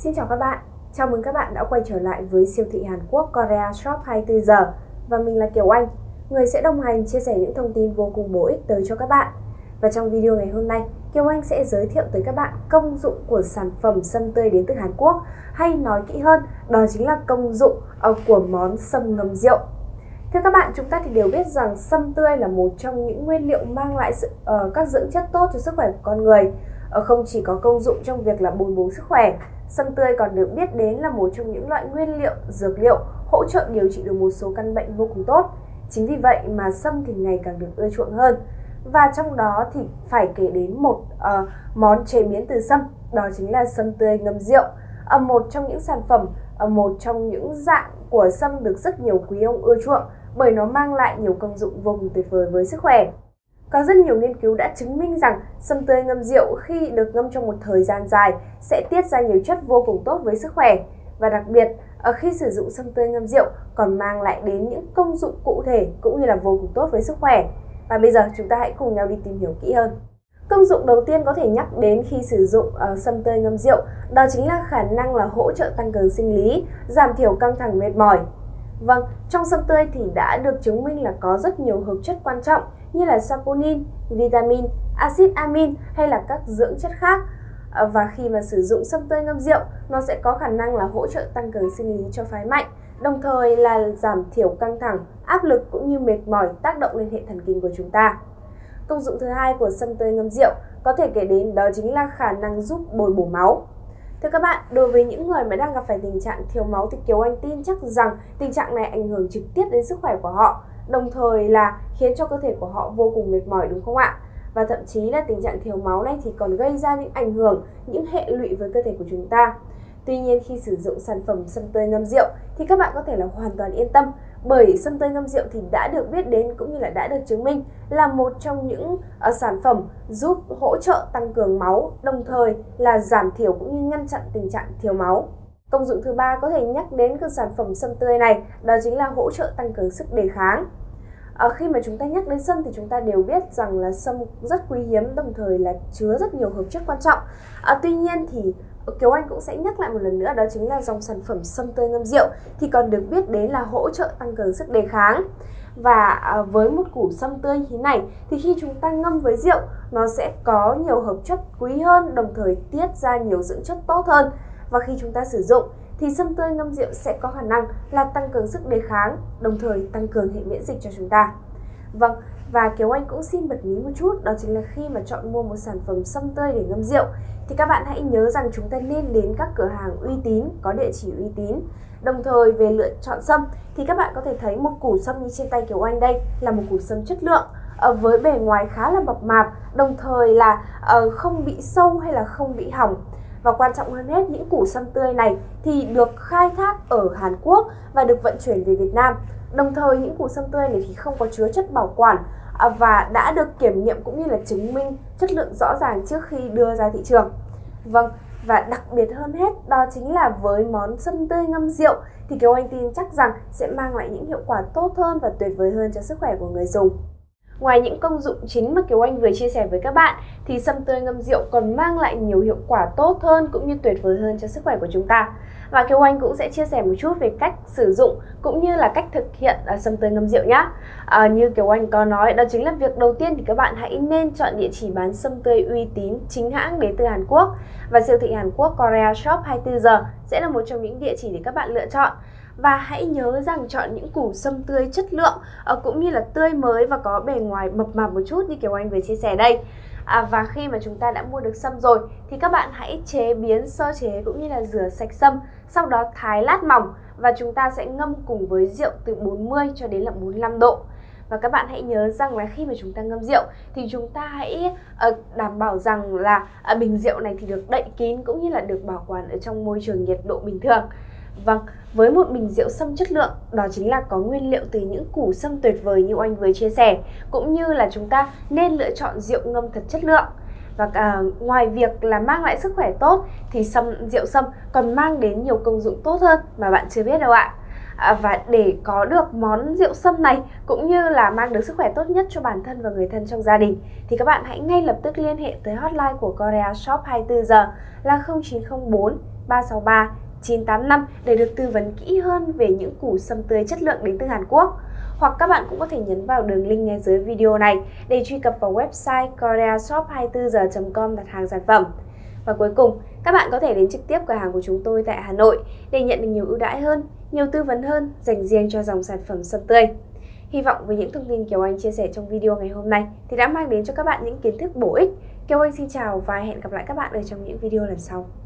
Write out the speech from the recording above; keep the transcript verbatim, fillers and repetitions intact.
Xin chào các bạn, chào mừng các bạn đã quay trở lại với siêu thị Hàn Quốc Korea Shop hai mươi tư giờ. Và mình là Kiều Anh, người sẽ đồng hành chia sẻ những thông tin vô cùng bổ ích tới cho các bạn. Và trong video ngày hôm nay, Kiều Anh sẽ giới thiệu tới các bạn công dụng của sản phẩm sâm tươi đến từ Hàn Quốc. Hay nói kỹ hơn, đó chính là công dụng của món sâm ngâm rượu. Thưa các bạn, chúng ta thì đều biết rằng sâm tươi là một trong những nguyên liệu mang lại sự, uh, các dưỡng chất tốt cho sức khỏe của con người. Uh, không chỉ có công dụng trong việc là bồi bổ sức khỏe, sâm tươi còn được biết đến là một trong những loại nguyên liệu, dược liệu hỗ trợ điều trị được một số căn bệnh vô cùng tốt. Chính vì vậy mà sâm thì ngày càng được ưa chuộng hơn. Và trong đó thì phải kể đến một uh, món chế biến từ sâm, đó chính là sâm tươi ngâm rượu. Uh, một trong những sản phẩm, uh, một trong những dạng của sâm được rất nhiều quý ông ưa chuộng bởi nó mang lại nhiều công dụng vô cùng tuyệt vời với sức khỏe. Có rất nhiều nghiên cứu đã chứng minh rằng sâm tươi ngâm rượu khi được ngâm trong một thời gian dài sẽ tiết ra nhiều chất vô cùng tốt với sức khỏe. Và đặc biệt, khi sử dụng sâm tươi ngâm rượu còn mang lại đến những công dụng cụ thể cũng như là vô cùng tốt với sức khỏe. Và bây giờ chúng ta hãy cùng nhau đi tìm hiểu kỹ hơn. Công dụng đầu tiên có thể nhắc đến khi sử dụng uh, sâm tươi ngâm rượu, đó chính là khả năng là hỗ trợ tăng cường sinh lý, giảm thiểu căng thẳng mệt mỏi. Vâng, trong sâm tươi thì đã được chứng minh là có rất nhiều hợp chất quan trọng như là saponin, vitamin, axit amin hay là các dưỡng chất khác. Và khi mà sử dụng sâm tươi ngâm rượu, nó sẽ có khả năng là hỗ trợ tăng cường sinh lý cho phái mạnh, đồng thời là giảm thiểu căng thẳng, áp lực cũng như mệt mỏi tác động lên hệ thần kinh của chúng ta. Công dụng thứ hai của sâm tươi ngâm rượu có thể kể đến đó chính là khả năng giúp bồi bổ máu. Thưa các bạn, đối với những người mà đang gặp phải tình trạng thiếu máu thì Kiều Anh tin chắc rằng tình trạng này ảnh hưởng trực tiếp đến sức khỏe của họ, đồng thời là khiến cho cơ thể của họ vô cùng mệt mỏi, đúng không ạ? Và thậm chí là tình trạng thiếu máu này thì còn gây ra những ảnh hưởng, những hệ lụy với cơ thể của chúng ta. Tuy nhiên khi sử dụng sản phẩm sâm tươi ngâm rượu thì các bạn có thể là hoàn toàn yên tâm, bởi sâm tươi ngâm rượu thì đã được biết đến cũng như là đã được chứng minh là một trong những uh, sản phẩm giúp hỗ trợ tăng cường máu, đồng thời là giảm thiểu cũng như ngăn chặn tình trạng thiếu máu. Công dụng thứ ba có thể nhắc đến từ sản phẩm sâm tươi này, đó chính là hỗ trợ tăng cường sức đề kháng. À, khi mà chúng ta nhắc đến sâm thì chúng ta đều biết rằng là sâm rất quý hiếm, đồng thời là chứa rất nhiều hợp chất quan trọng. À, tuy nhiên thì Kiều Anh cũng sẽ nhắc lại một lần nữa, đó chính là dòng sản phẩm sâm tươi ngâm rượu thì còn được biết đến là hỗ trợ tăng cường sức đề kháng. Và à, với một củ sâm tươi như thế này thì khi chúng ta ngâm với rượu, nó sẽ có nhiều hợp chất quý hơn, đồng thời tiết ra nhiều dưỡng chất tốt hơn. Và khi chúng ta sử dụng thì sâm tươi ngâm rượu sẽ có khả năng là tăng cường sức đề kháng, đồng thời tăng cường hệ miễn dịch cho chúng ta. Vâng, và Kiều Anh cũng xin bật mí một chút, đó chính là khi mà chọn mua một sản phẩm sâm tươi để ngâm rượu thì các bạn hãy nhớ rằng chúng ta nên đến các cửa hàng uy tín, có địa chỉ uy tín. Đồng thời về lựa chọn sâm thì các bạn có thể thấy một củ sâm như trên tay Kiều Anh đây là một củ sâm chất lượng, ở với bề ngoài khá là mập mạp, đồng thời là uh, không bị sâu hay là không bị hỏng. Và quan trọng hơn hết, những củ sâm tươi này thì được khai thác ở Hàn Quốc và được vận chuyển về Việt Nam. Đồng thời những củ sâm tươi này thì không có chứa chất bảo quản và đã được kiểm nghiệm cũng như là chứng minh chất lượng rõ ràng trước khi đưa ra thị trường. Vâng, và đặc biệt hơn hết đó chính là với món sâm tươi ngâm rượu thì Kiều Anh tin chắc rằng sẽ mang lại những hiệu quả tốt hơn và tuyệt vời hơn cho sức khỏe của người dùng. Ngoài những công dụng chính mà Kiều Anh vừa chia sẻ với các bạn thì sâm tươi ngâm rượu còn mang lại nhiều hiệu quả tốt hơn cũng như tuyệt vời hơn cho sức khỏe của chúng ta. Và Kiều Anh cũng sẽ chia sẻ một chút về cách sử dụng cũng như là cách thực hiện uh, sâm tươi ngâm rượu nhé. À, như Kiều Anh có nói, đó chính là việc đầu tiên thì các bạn hãy nên chọn địa chỉ bán sâm tươi uy tín, chính hãng đến từ Hàn Quốc. Và siêu thị Hàn Quốc Korea Shop hai mươi tư giờ sẽ là một trong những địa chỉ để các bạn lựa chọn. Và hãy nhớ rằng chọn những củ sâm tươi chất lượng uh, cũng như là tươi mới và có bề ngoài mập mạp một chút như Kiều Anh vừa chia sẻ đây. À, và khi mà chúng ta đã mua được sâm rồi thì các bạn hãy chế biến, sơ chế cũng như là rửa sạch sâm, sau đó thái lát mỏng và chúng ta sẽ ngâm cùng với rượu từ bốn mươi cho đến là bốn mươi lăm độ. Và các bạn hãy nhớ rằng là khi mà chúng ta ngâm rượu thì chúng ta hãy uh, đảm bảo rằng là uh, bình rượu này thì được đậy kín cũng như là được bảo quản ở trong môi trường nhiệt độ bình thường. Vâng, với một bình rượu sâm chất lượng, đó chính là có nguyên liệu từ những củ sâm tuyệt vời như anh vừa chia sẻ, cũng như là chúng ta nên lựa chọn rượu ngâm thật chất lượng. Và à, ngoài việc là mang lại sức khỏe tốt thì sâm, rượu sâm còn mang đến nhiều công dụng tốt hơn mà bạn chưa biết đâu ạ. À, và để có được món rượu sâm này cũng như là mang được sức khỏe tốt nhất cho bản thân và người thân trong gia đình thì các bạn hãy ngay lập tức liên hệ tới hotline của Korea Shop hai mươi tư giờ là không chín không bốn ba sáu ba chín tám năm để được tư vấn kỹ hơn về những củ sâm tươi chất lượng đến từ Hàn Quốc. Hoặc các bạn cũng có thể nhấn vào đường link ngay dưới video này để truy cập vào website korea shop hai mươi tư giờ chấm com đặt hàng sản phẩm. Và cuối cùng, các bạn có thể đến trực tiếp cửa hàng của chúng tôi tại Hà Nội để nhận được nhiều ưu đãi hơn, nhiều tư vấn hơn dành riêng cho dòng sản phẩm sâm tươi. Hy vọng với những thông tin Kiều Anh chia sẻ trong video ngày hôm nay thì đã mang đến cho các bạn những kiến thức bổ ích. Kiều Anh xin chào và hẹn gặp lại các bạn ở trong những video lần sau.